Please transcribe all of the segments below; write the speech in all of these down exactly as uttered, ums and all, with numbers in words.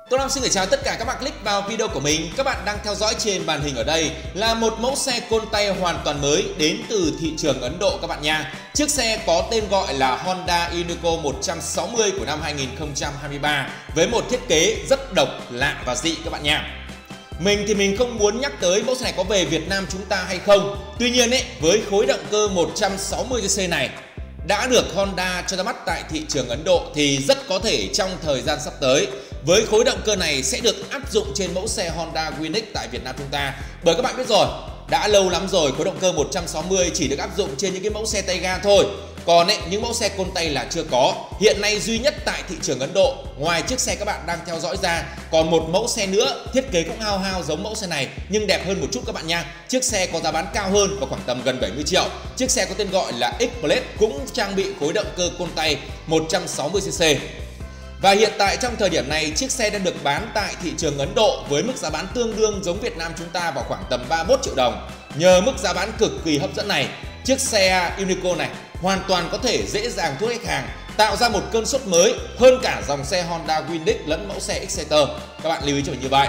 Tôi Nam xin gửi chào tất cả các bạn click vào video của mình. Các bạn đang theo dõi trên màn hình ở đây là một mẫu xe côn tay hoàn toàn mới đến từ thị trường Ấn Độ các bạn nha. Chiếc xe có tên gọi là Honda Unico một trăm sáu mươi của năm hai nghìn không trăm hai mươi ba với một thiết kế rất độc, lạ và dị các bạn nha. Mình thì mình không muốn nhắc tới mẫu xe này có về Việt Nam chúng ta hay không. Tuy nhiên ấy, với khối động cơ một trăm sáu mươi xê xê này đã được Honda cho ra mắt tại thị trường Ấn Độ thì rất có thể trong thời gian sắp tới với khối động cơ này sẽ được áp dụng trên mẫu xe Honda Winx tại Việt Nam chúng ta. Bởi các bạn biết rồi, đã lâu lắm rồi khối động cơ một trăm sáu mươi chỉ được áp dụng trên những cái mẫu xe tay ga thôi. Còn ấy, những mẫu xe côn tay là chưa có. Hiện nay duy nhất tại thị trường Ấn Độ, ngoài chiếc xe các bạn đang theo dõi ra, còn một mẫu xe nữa thiết kế cũng hao hao giống mẫu xe này nhưng đẹp hơn một chút các bạn nha. Chiếc xe có giá bán cao hơn và khoảng tầm gần bảy mươi triệu. Chiếc xe có tên gọi là X-Blade cũng trang bị khối động cơ côn tay một trăm sáu mươi xê xê. Và hiện tại trong thời điểm này, chiếc xe đang được bán tại thị trường Ấn Độ với mức giá bán tương đương giống Việt Nam chúng ta vào khoảng tầm ba mươi mốt triệu đồng. Nhờ mức giá bán cực kỳ hấp dẫn này, chiếc xe Unico này hoàn toàn có thể dễ dàng thu hút khách hàng, tạo ra một cơn sốt mới hơn cả dòng xe Honda Winx lẫn mẫu xe Exciter. Các bạn lưu ý cho mình như vậy.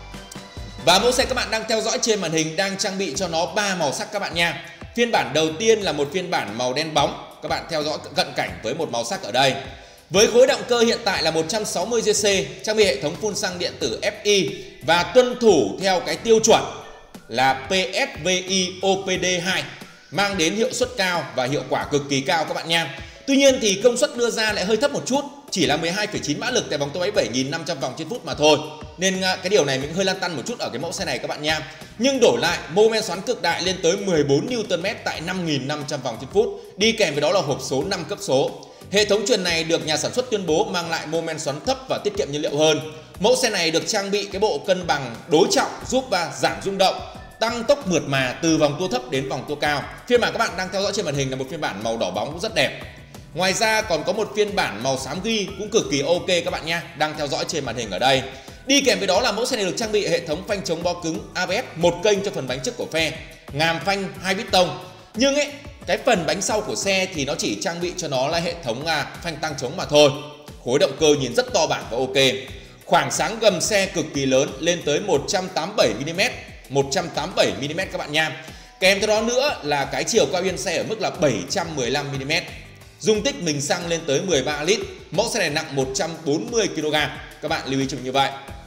Và mẫu xe các bạn đang theo dõi trên màn hình đang trang bị cho nó ba màu sắc các bạn nha. Phiên bản đầu tiên là một phiên bản màu đen bóng. Các bạn theo dõi cận cảnh với một màu sắc ở đây. Với khối động cơ hiện tại là một trăm sáu mươi xê xê, trang bị hệ thống phun xăng điện tử ép i và tuân thủ theo cái tiêu chuẩn là pê ét vê i ô pê đê hai, mang đến hiệu suất cao và hiệu quả cực kỳ cao các bạn nha. Tuy nhiên thì công suất đưa ra lại hơi thấp một chút, chỉ là mười hai phẩy chín mã lực tại vòng tua máy bảy nghìn năm trăm vòng trên phút mà thôi. Nên cái điều này mình hơi lăn tăn một chút ở cái mẫu xe này các bạn nha. Nhưng đổi lại, mô men xoắn cực đại lên tới mười bốn niu tơn mét tại năm nghìn năm trăm vòng trên phút, đi kèm với đó là hộp số năm cấp số. Hệ thống truyền này được nhà sản xuất tuyên bố mang lại mô men xoắn thấp và tiết kiệm nhiên liệu hơn. Mẫu xe này được trang bị cái bộ cân bằng đối trọng giúp và giảm rung động, tăng tốc mượt mà từ vòng tua thấp đến vòng tua cao. Phiên bản các bạn đang theo dõi trên màn hình là một phiên bản màu đỏ bóng cũng rất đẹp. Ngoài ra còn có một phiên bản màu xám ghi cũng cực kỳ ok các bạn nha, đang theo dõi trên màn hình ở đây. Đi kèm với đó là mẫu xe này được trang bị hệ thống phanh chống bó cứng a bê ét một kênh cho phần bánh trước của phe, ngàm phanh hai piston. Nhưng ấy, cái phần bánh sau của xe thì nó chỉ trang bị cho nó là hệ thống à, phanh tăng chống mà thôi. Khối động cơ nhìn rất to bản và ok. Khoảng sáng gầm xe cực kỳ lớn lên tới một trăm tám mươi bảy mi li mét, một trăm tám mươi bảy mi li mét các bạn nha. Kèm theo đó nữa là cái chiều cao yên xe ở mức là bảy trăm mười lăm mi li mét. Dung tích mình xăng lên tới mười ba lít. Mẫu xe này nặng một trăm bốn mươi ki lô gam. Các bạn lưu ý cho mình như vậy.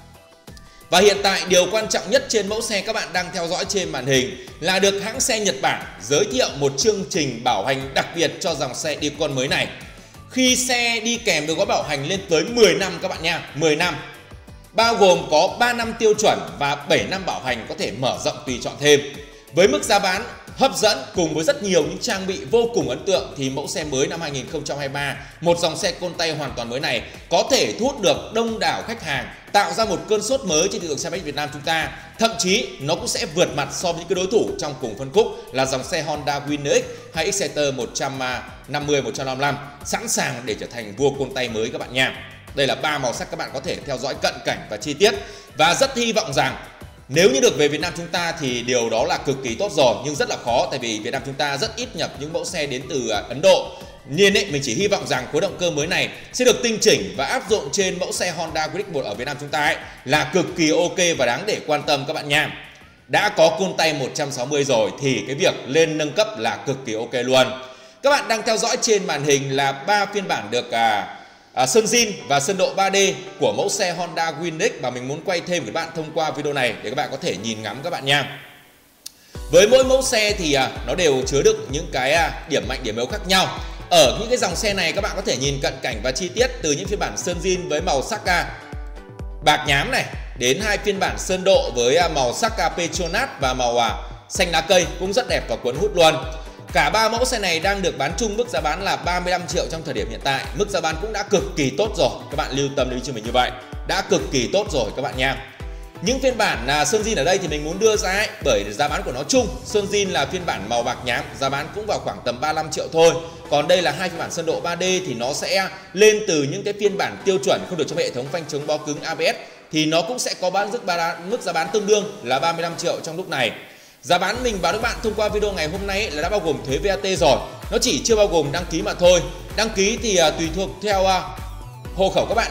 Và hiện tại điều quan trọng nhất trên mẫu xe các bạn đang theo dõi trên màn hình là được hãng xe Nhật Bản giới thiệu một chương trình bảo hành đặc biệt cho dòng xe Icon mới này. Khi xe đi kèm với gói bảo hành lên tới mười năm các bạn nha, mười năm. Bao gồm có ba năm tiêu chuẩn và bảy năm bảo hành có thể mở rộng tùy chọn thêm. Với mức giá bán hấp dẫn cùng với rất nhiều những trang bị vô cùng ấn tượng thì mẫu xe mới năm hai nghìn không trăm hai mươi ba, một dòng xe côn tay hoàn toàn mới này có thể thu hút được đông đảo khách hàng, tạo ra một cơn sốt mới trên thị trường xe máy Việt Nam chúng ta. Thậm chí nó cũng sẽ vượt mặt so với những cái đối thủ trong cùng phân khúc là dòng xe Honda Winx hay Exciter một trăm năm mươi, một trăm năm mươi lăm, sẵn sàng để trở thành vua côn tay mới các bạn nha. Đây là ba màu sắc các bạn có thể theo dõi cận cảnh và chi tiết và rất hy vọng rằng nếu như được về Việt Nam chúng ta thì điều đó là cực kỳ tốt rồi, nhưng rất là khó tại vì Việt Nam chúng ta rất ít nhập những mẫu xe đến từ Ấn Độ. Nên ấy, mình chỉ hy vọng rằng khối động cơ mới này sẽ được tinh chỉnh và áp dụng trên mẫu xe Honda Winx một ở Việt Nam chúng ta ấy là cực kỳ ok và đáng để quan tâm các bạn nha. Đã có côn tay một trăm sáu mươi rồi thì cái việc lên nâng cấp là cực kỳ ok luôn. Các bạn đang theo dõi trên màn hình là ba phiên bản được à, À, sơn zin và sơn độ ba D của mẫu xe Honda Winx và mình muốn quay thêm với các bạn thông qua video này để các bạn có thể nhìn ngắm các bạn nha. Với mỗi mẫu xe thì à, nó đều chứa đựng những cái à, điểm mạnh điểm yếu khác nhau. Ở những cái dòng xe này các bạn có thể nhìn cận cảnh và chi tiết từ những phiên bản sơn zin với màu sắc à, bạc nhám này đến hai phiên bản sơn độ với à, màu sắc à, Petronas và màu à, xanh lá cây cũng rất đẹp và cuốn hút luôn. Cả ba mẫu xe này đang được bán chung mức giá bán là ba mươi lăm triệu trong thời điểm hiện tại. Mức giá bán cũng đã cực kỳ tốt rồi. Các bạn lưu tâm lưu ý cho mình như vậy. Đã cực kỳ tốt rồi các bạn nha. Những phiên bản à, sơn zin ở đây thì mình muốn đưa ra ấy, bởi giá bán của nó chung. Sơn zin là phiên bản màu bạc nhám, giá bán cũng vào khoảng tầm ba mươi lăm triệu thôi. Còn đây là hai phiên bản sơn độ ba D thì nó sẽ lên từ những cái phiên bản tiêu chuẩn không được trong hệ thống phanh chống bó cứng a bê ét thì nó cũng sẽ có bán mức giá bán tương đương là ba mươi lăm triệu trong lúc này. Giá bán mình báo các bạn thông qua video ngày hôm nay là đã bao gồm thuế vê a tê rồi. Nó chỉ chưa bao gồm đăng ký mà thôi. Đăng ký thì uh, tùy thuộc theo uh, hộ khẩu các bạn nhé.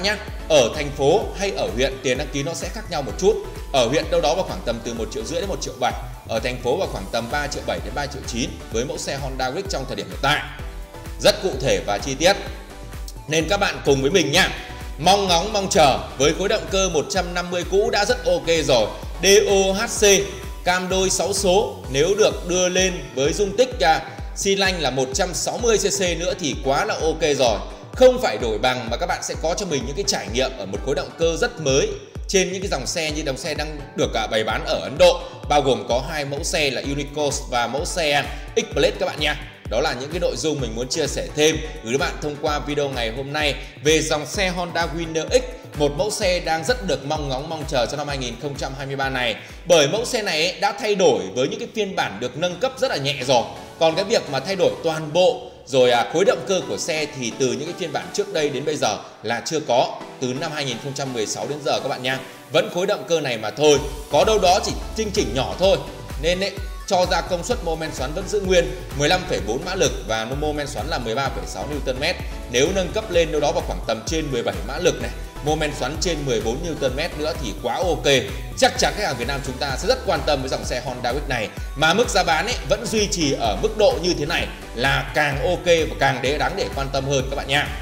ở thành phố hay ở huyện tiền đăng ký nó sẽ khác nhau một chút. Ở huyện đâu đó vào khoảng tầm từ một triệu rưỡi đến một triệu bảy, ở thành phố vào khoảng tầm ba triệu bảy đến ba triệu chín với mẫu xe Honda Wick trong thời điểm hiện tại. Rất cụ thể và chi tiết. Nên các bạn cùng với mình nha. Mong ngóng mong chờ với khối động cơ một trăm năm mươi cũ đã rất ok rồi. đê ô hát xê cam đôi sáu số nếu được đưa lên với dung tích uh, xi lanh là một trăm sáu mươi xê xê nữa thì quá là ok rồi. Không phải đổi bằng mà các bạn sẽ có cho mình những cái trải nghiệm ở một khối động cơ rất mới trên những cái dòng xe như dòng xe đang được uh, bày bán ở Ấn Độ, bao gồm có hai mẫu xe là Uniqlo và mẫu xe X-Blade các bạn nha. Đó là những cái nội dung mình muốn chia sẻ thêm gửi các bạn thông qua video ngày hôm nay về dòng xe Honda Winner X, một mẫu xe đang rất được mong ngóng mong chờ cho năm hai nghìn không trăm hai mươi ba này. Bởi mẫu xe này ấy, đã thay đổi với những cái phiên bản được nâng cấp rất là nhẹ rồi. Còn cái việc mà thay đổi toàn bộ rồi à, khối động cơ của xe thì từ những cái phiên bản trước đây đến bây giờ là chưa có. Từ năm hai nghìn không trăm mười sáu đến giờ các bạn nha, vẫn khối động cơ này mà thôi. Có đâu đó chỉ chỉnh chỉnh nhỏ thôi. Nên ấy, cho ra công suất mô men xoắn vẫn giữ nguyên mười lăm phẩy bốn mã lực và mô men xoắn là mười ba phẩy sáu niu tơn mét. Nếu nâng cấp lên đâu đó vào khoảng tầm trên mười bảy mã lực này, mô men xoắn trên mười bốn niu tơn mét nữa thì quá ok. Chắc chắn khách hàng Việt Nam chúng ta sẽ rất quan tâm với dòng xe Honda Wick này. Mà mức giá bán ấy vẫn duy trì ở mức độ như thế này là càng ok và càng đáng để quan tâm hơn các bạn nha.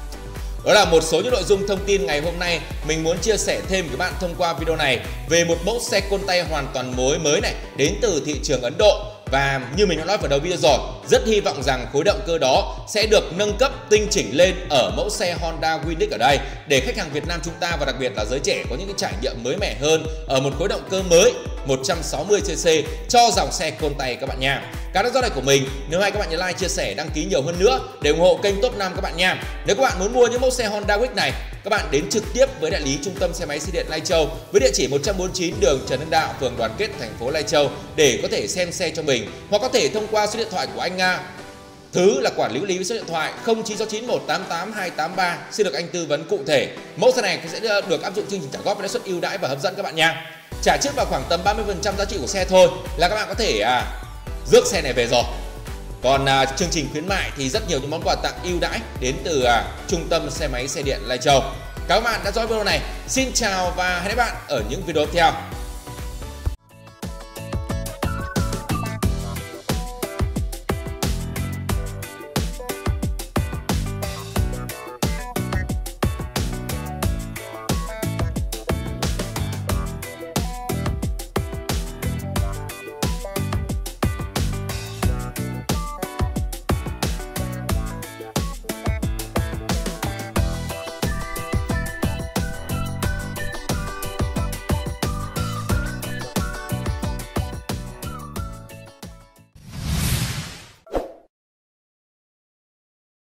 Đó là một số những nội dung thông tin ngày hôm nay mình muốn chia sẻ thêm với các bạn thông qua video này về một mẫu xe côn tay hoàn toàn mới mới này đến từ thị trường Ấn Độ. Và như mình đã nói vào đầu video rồi, rất hy vọng rằng khối động cơ đó sẽ được nâng cấp tinh chỉnh lên ở mẫu xe Honda Winner X ở đây, để khách hàng Việt Nam chúng ta và đặc biệt là giới trẻ có những cái trải nghiệm mới mẻ hơn ở một khối động cơ mới một trăm sáu mươi xê xê cho dòng xe côn tay các bạn nha. Các theo dõi này của mình, nếu hay các bạn nhớ like, chia sẻ, đăng ký nhiều hơn nữa để ủng hộ kênh Top năm các bạn nha. Nếu các bạn muốn mua những mẫu xe Honda Wick này, các bạn đến trực tiếp với đại lý trung tâm xe máy xe điện Lai Châu với địa chỉ một trăm bốn mươi chín đường Trần Hưng Đạo, phường Đoàn Kết, thành phố Lai Châu để có thể xem xe cho mình, hoặc có thể thông qua số điện thoại của anh Nga Thứ là quản lý lý với số điện thoại không chín sáu chín một tám tám hai tám ba. Xin được anh tư vấn cụ thể. Mẫu xe này sẽ được áp dụng chương trình trả góp với lãi suất ưu đãi và hấp dẫn các bạn nha. Trả trước vào khoảng tầm ba mươi phần trăm giá trị của xe thôi là các bạn có thể à, rước xe này về rồi. Còn à, chương trình khuyến mại thì rất nhiều những món quà tặng ưu đãi đến từ à, trung tâm xe máy xe điện Lai Châu. Các bạn đã dõi video này. Xin chào và hẹn gặp lại bạn ở những video tiếp theo.